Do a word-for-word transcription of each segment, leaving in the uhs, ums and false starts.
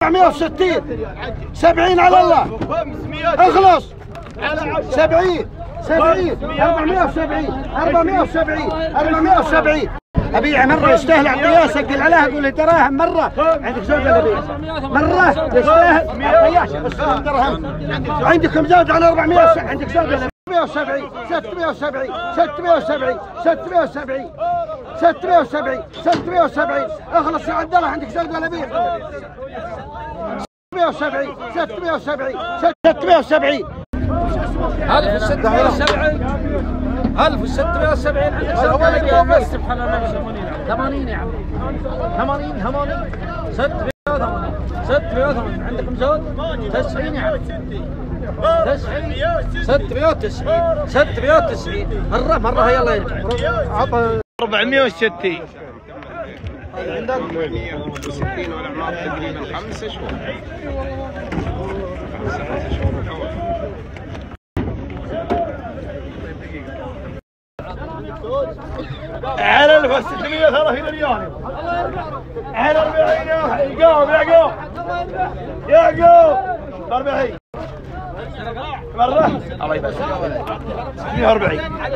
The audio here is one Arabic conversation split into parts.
أربعمائة وستين سبعين على الله اخلص سبعين سبعين أربعمائة وسبعين أربعمائة وسبعين أربعمائة وسبعين ابيع مره يستاهل عطياس اقل عليها اقول له دراهم مره عندك زوج ولا بيع مره يستاهل عطياس عشرين درهم عندكم زوج على أربعمائة عندك زوج ولا ستمائة وسبعين ستمائة وسبعين ستمائة وسبعين ستمائة وسبعين ستمائة وسبعين ستمائة وسبعين اخلص يا عبد الله عندك زوج ولا بيع ستمائة وسبعين ستمائة وسبعين ستمائة وسبعين ألف وستمائة وسبعين ألف وستمائة وسبعين عندك ثمانين يا عم ثمانين ثمانين ستمائة وثمانين ستمائة وثمانين عندكم زود تسعين يا عم تسعين ستمائة وتسعين ستمائة وتسعين مرة مرة يلا يرجع أربعمائة وستين عندك أربعمائة وستين والأعمار تقريبا خمسة شهور خمسة شهور على ألف وستمائة وثلاثين ريال على أربعين يعقوب يعقوب يعقوب أربعين مرة الله يبارك ستمائة وأربعين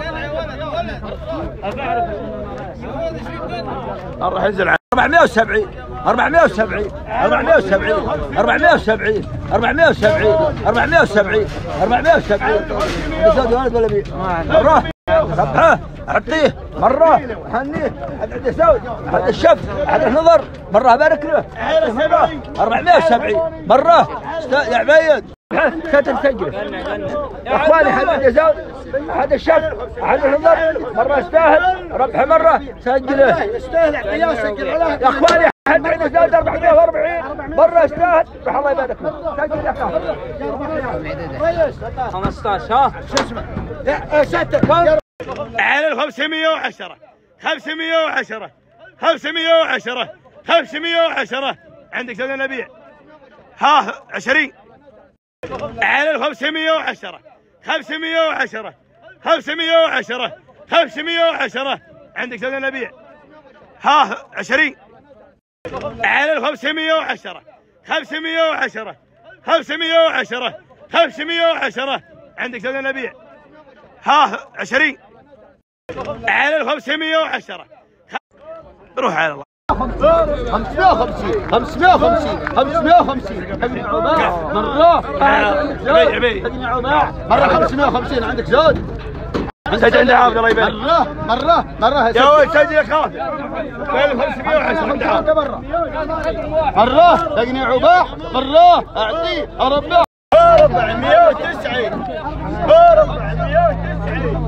راح ينزل أربعمائة وسبعين أربعمائة وسبعين أربعمائة وسبعين أربعمائة وسبعين أربعمائة وسبعين أربعمائة وسبعين أربعمائة وسبعين بزاد ولد ولا بي مرة ربحه أعطيه مرة حنيه عند زوج عند الشف عند النظر مرة أبارك له مرة أربعمائة وسبعين مرة يا عبيد كانت تسجل يا اخواني حد زوج حد الشف حد النظر مرة يستاهل ربحه مرة سجله يستاهل عطياس اقل عليها يا اخواني حد عنده زوج أربعمائة وأربعين مرة يستاهل روح الله يبارك له سجل يا اخوان خمسة عشر ها شو اسمه لا ستة على خمسمائة وعشرة خمسمائة وعشرة خمسمائة وعشرة خمسمائة وعشرة عندك زوج نبيع ها عشرين على خمسمائة وعشرة خمسمائة وعشرة خمسمائة وعشرة خمسمائة وعشرة عندك زوج نبيع ها عشرين على خمسمائة وعشرة خمسمائة وعشرة خمسمائة وعشرة خمسمائة وعشرة عندك زوج نبيع ها عشرين على خمسمائة وعشرة روح على الله خمسمائة وخمسين خمسمائة وخمسين خمسمائة وخمسين ابن عماع مرة عبيد ابن عماع مرة خمسمائة وخمسين عندك زود سجل عند عابد الله يبارك مرة مرة مرة يا ولد سجل يا خالد خمسمائة وعشرة عند عابد مرة مرة ابن عماع مرة اعطيه اربع أربعمائة وتسعين أربعمائة وتسعين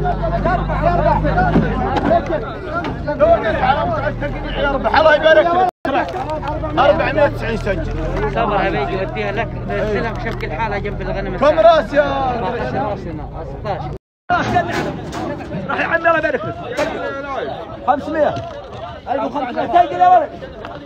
الله يبارك أربعمائة وتسعين سجل صبر حبيبي وديها لك بنزلها بشكل الحالة جنب الغنم كم راس يا ستاشر راح يا عمي الله يبارك لك خمسمائة ألف وخمسمائة سجل يا ولد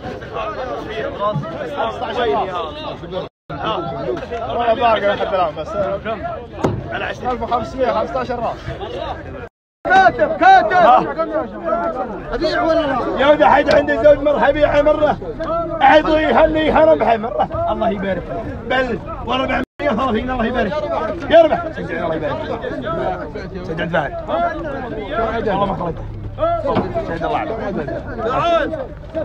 والله باقي لحد الآن بس على عشرين ألف وخمسمائة خمسة عشر راس كاتب كاتب ابيع ولا لا؟ يا ولد حد عنده زوج مرة ابيعه مرة احد يهني ربحه مرة الله يبارك بل وأربعمائة وثلاثين الله يبارك يربح سجل الله يبارك سجل بعد والله ما خليته سجل الله عليك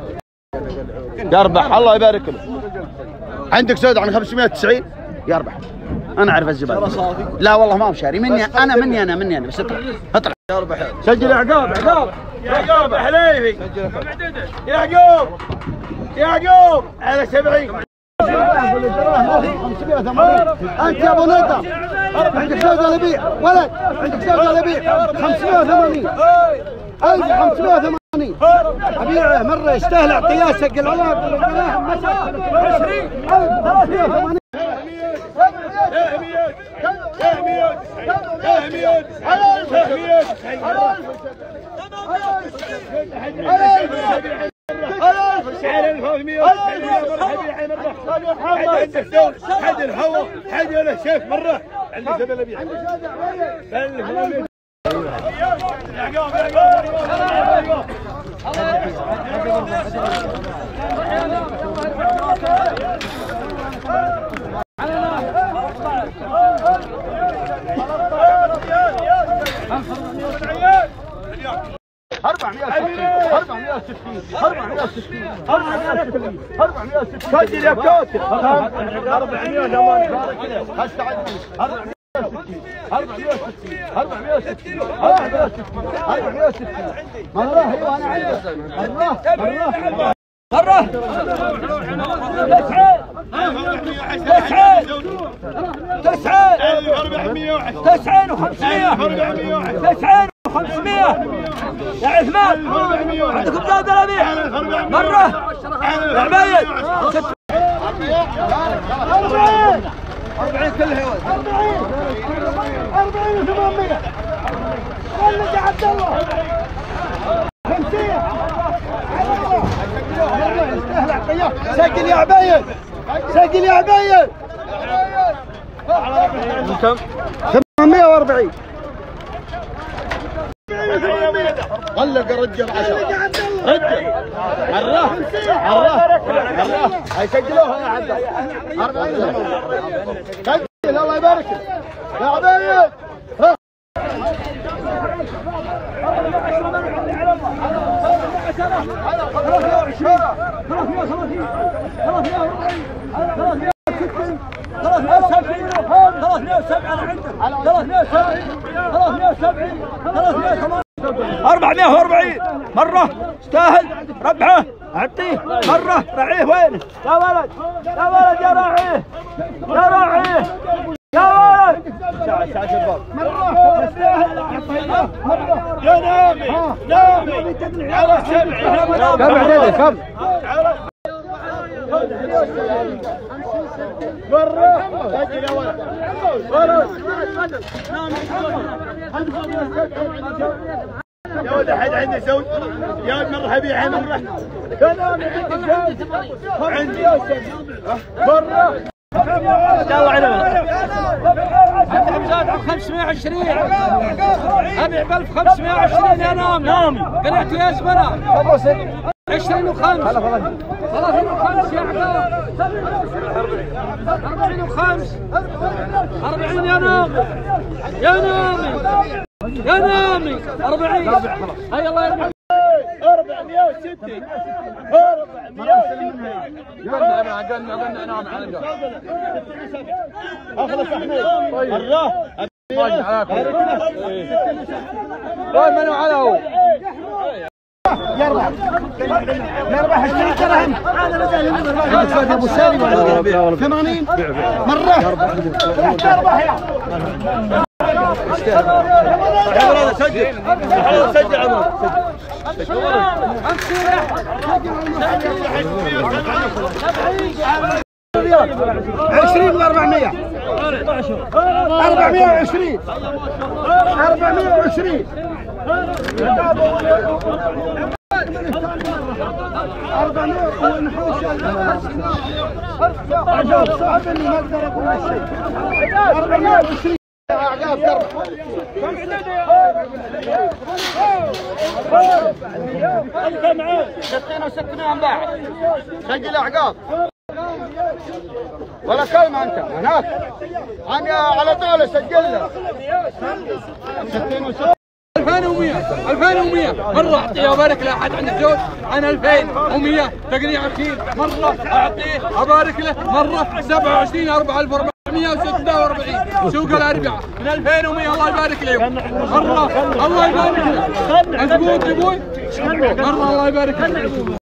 يربح الله يبارك له عندك زود عن خمسمائة وتسعين يربح انا اعرف الزبائن لا والله ما هو شاري مني انا مني انا مني انا بس اطلع اطلع يربح سجل يعقوب يعقوب يعقوب حليفي يعقوب يعقوب على سبعين خمسمائة وثمانين انت يا ابو نضر عندك زود ولا بيع ولد عندك زود ولا بيع خمسمائة وثمانين ألف وخمسمائة وثمانين ابيعه مره يستاهل اعطياس اقل عليها عشرين ألف وثلاثمائة وثمانين حد الهواء حد ولا شاف مره عندي زبل ابيع يعقوب يعقوب أربعمائة وستين أربعمائة وستين أربعمائة وستين سجل يا كوتر أربعمائة وثمانين أربعمائة وستين أربعمائة وستين أربعمائة وستين أربعمائة وستين مرة أيوه أنا عندك مرة مرة مرة تسعين تسعين تسعين وخمسمائة تسعين وخمسمائة يا عثمان عندكم زاد ربيع مرة يا عبايد أربعين أربعين كلها أربعين أربعين وثمانمائة ولد يا عبد الله خمسين سجل يا عبايد سجل يا عبايد كم؟ ثمانمائة وأربعين طلق الرجال عشرة رجل عراف عراف عراف هاي سجلوها يا عبد أربعين سجل الله يبارك لك يا عبايد أربعمائة وأربعين مرة استاهل ربحه أعطيه مرة راعيه وينه يا ولد يا ولد يا راعيه يا راعيه يا ولد مرة يستاهل أعطيه مرة يا نامي نامي على سبعين كم عددك كم؟ مرة سجل يا ولد يا ولد حد عنده زوج يا ولد مرة ابيعها مرة يا نامي عندي مرة خمسمائة وعشرين أبيع ب ألف وخمسمائة وعشرين يا نامي نامي قلعت يا زبنة عشرين وخمس ثلاثين وخمس يا عقاب أربعين وخمس أربعين يا نامي يا نامي يا نامي أربعين هيا الله يرحمك أربعمائة وستين أربعمائة وستين قلنا أنا قلنا قلنا نام على الجو أخلص أحمد مرة طيب منو على هو يربح يربح عشرين درهم عندك فهد ابو سالم ثمانين مره يربح يا سجل سجل عمر عشرين وأربعمائة أربعمائة وعشرين أربعمائة وعشرين أربعمائة ونحوش صعب إني ما أقدر أقول شيء أربعمائة وعشرين أعقاب تربح ألف معاه ستين وستمائة انباع سجل أعقاب ولا كلمة أنت هناك أنا على طول سجلنا ستين وستين ألفين ومئة ألفين ومئة مرة أعطيه وأبارك له أحد عند الزوج أنا ألفين ومئة تقنيع عشرين مرة أعطيه أبارك له مرة سبعة وعشرين أربعة ألف وأربعمائة وستة وأربعين سوق الأربعاء من ألفين ومئة الله يبارك له مرة الله يبارك له مزبوط يا أبوي مرة الله يبارك له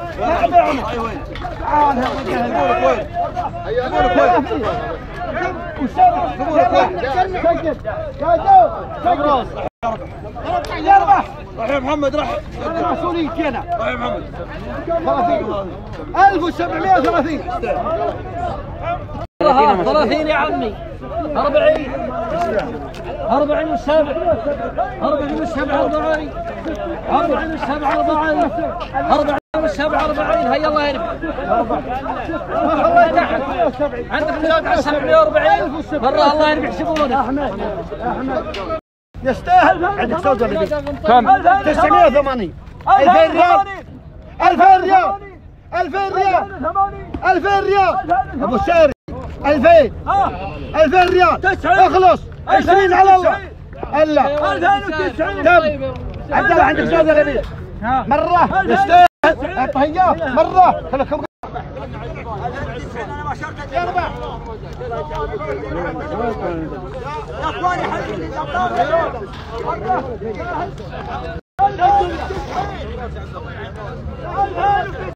يربح راح يا محمد راح مسؤوليتي أنا راح يا محمد ثلاثين ألف وسبعمائة وثلاثين ثلاثين يا عمي أربعين أربعين والسبع أربعين والسبع أربعين أربعين والسبع أربعين أربعين والسبع أربعين هيا الله يرفع عندك زود على سبعمائة وأربعين مرة الله يرفع حسبونا أحمد أحمد يستاهل عندك صوت ولا كم؟ تسعمائة وثمانين ألفين ريال ألفين ريال ألفين ريال ألفين ريال أبو ساري ألفين ألفين ريال اخلص عشرين على الله الله ألفين وتسعين تم عبد الله عندك صوت ولا مرة يستاهل اعطه اياه مرة خليكم يا اخواني حبيبي